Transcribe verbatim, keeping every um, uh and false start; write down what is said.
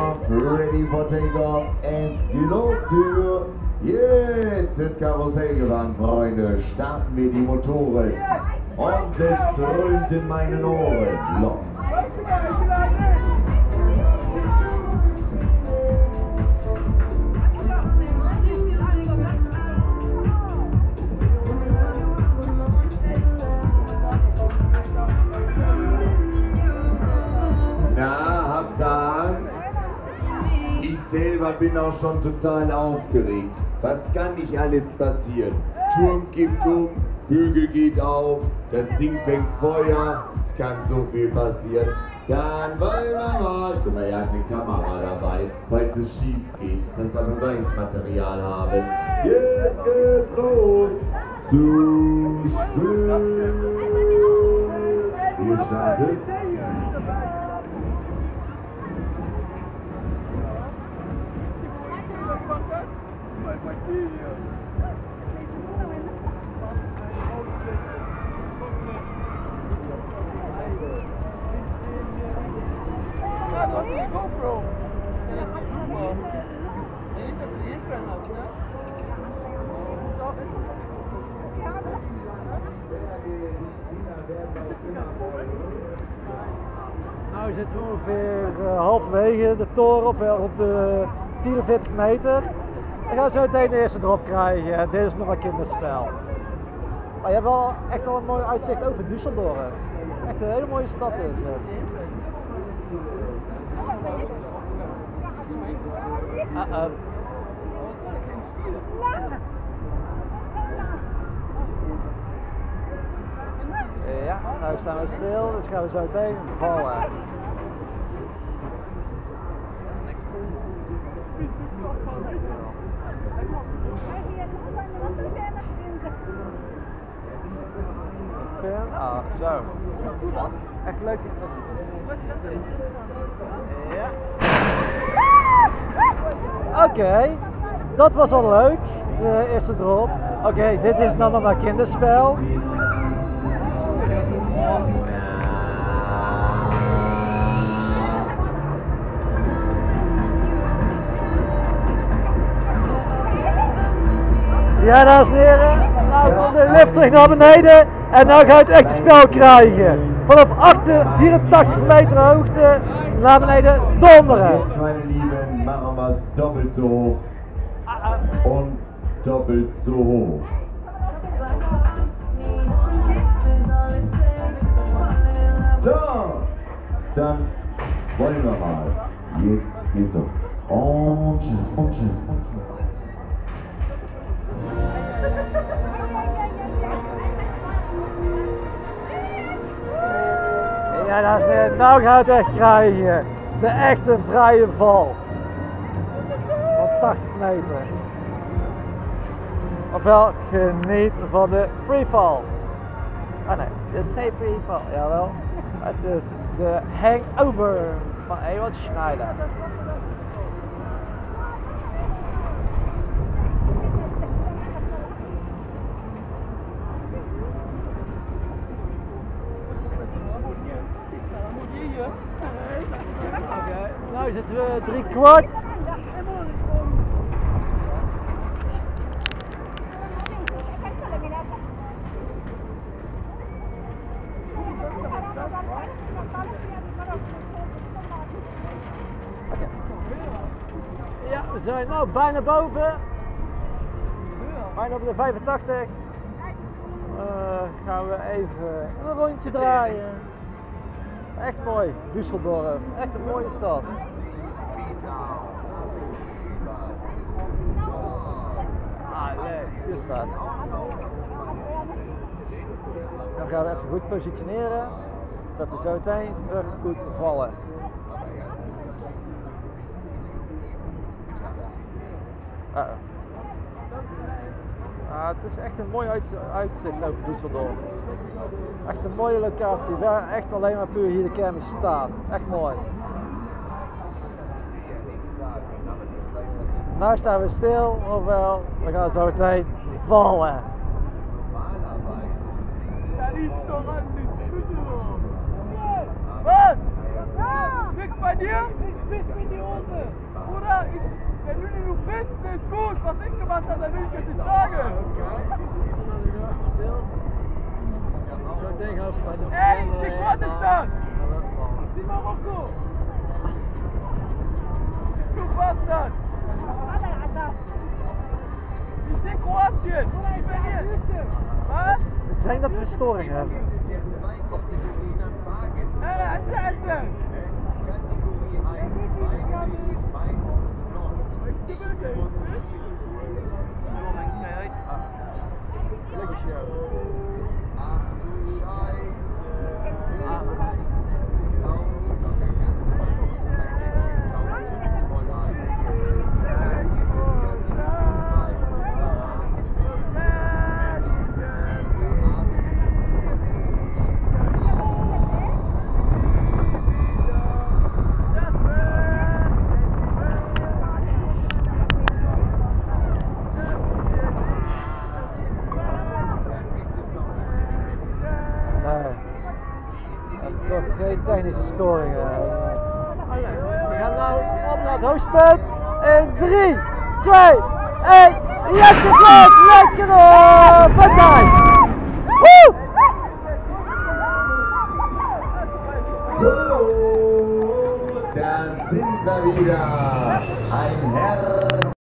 off, ready for takeoff. Es geht los für jetzt sind Karussellgewand, Freunde. Starten wir die Motoren. Und es dröhnt in meinen Ohren. Los. Ich selber bin auch schon total aufgeregt. Was kann nicht alles passieren? Turm kippt um, Bügel geht auf, das Ding fängt Feuer, es kann so viel passieren. Dann wollen wir mal, guck mal, ja, eine Kamera dabei, falls es schief geht, dass wir Beweismaterial haben. Jetzt geht's los! Zu schwimmen! Wir starten. GoPro. Deze bloemen. Deze is de inbrand, hè? Nou zitten we ongeveer uh, halverwege de toren, of wel rond de vierenveertig meter. Dan gaan we zo meteen de eerste drop krijgen. Dit is nog een kinderspel. Maar je hebt wel echt wel een mooi uitzicht over Düsseldorf. Echt een hele mooie stad is het. Uh -oh. Ja, nou staan we stil, dus gaan we zo meteen vallen. Ah, zo. Echt leuk. Ja. Oké, okay. Dat was al leuk, de eerste drop. Oké, okay, dit is dan nog maar kinderspel. Ja, dames en heren, nou komt de lift terug naar beneden en nou ga je het echte spel krijgen. Vanaf vierentachtig meter hoogte naar beneden donderen. Jetzt, meine Lieben, machen wir es doppelt so hoch und doppelt so hoch. So, dann wollen wir mal. Jetzt geht's los. Und tschüss, und tschüss. Ja, dames en heren, nou gaat het echt krijgen. De echte vrije val. Van tachtig meter. Ofwel, geniet van de freefall. Ah nee, dit is geen freefall. Jawel. Het is de hangover van Ewald Schneider. Okay, nou zitten we drie kwart. Ja, we zijn nou bijna boven. Bijna op de vijfentachtig. Uh, gaan we even een rondje draaien. Echt mooi, Düsseldorf. Echt een mooie stad. Ah, leuk. Dit is wat. Dan gaan we even goed positioneren, zodat we zo meteen terug goed vallen. Uh -oh. Ah, het is echt een mooi uitzicht over Düsseldorf. Echt een mooie locatie, waar echt alleen maar puur hier de kermis staat. Echt mooi. Nou staan we stil, ofwel, we gaan zo meteen vallen. Was? Niks bei dir? Piss in die Hose! Bruder, ich, wenn du nicht nur bist, ist gut. Was ich gemacht habe, dann will ich jetzt nicht sagen. Ey, ist die Kurdistan! Ist die Marokko! Du Bastard! Ich sehe Kroatien! Ich bin hier! Was? Ik denk dat we storing hebben. Hey, erzähl, erzähl! Toch geen technische storingen. We gaan nou op naar het hoogtepunt. In drie, twee, één. Yes, het loopt lekker op! Van Dijk! Woe! Oh, da sind wir wieder. Ein Herr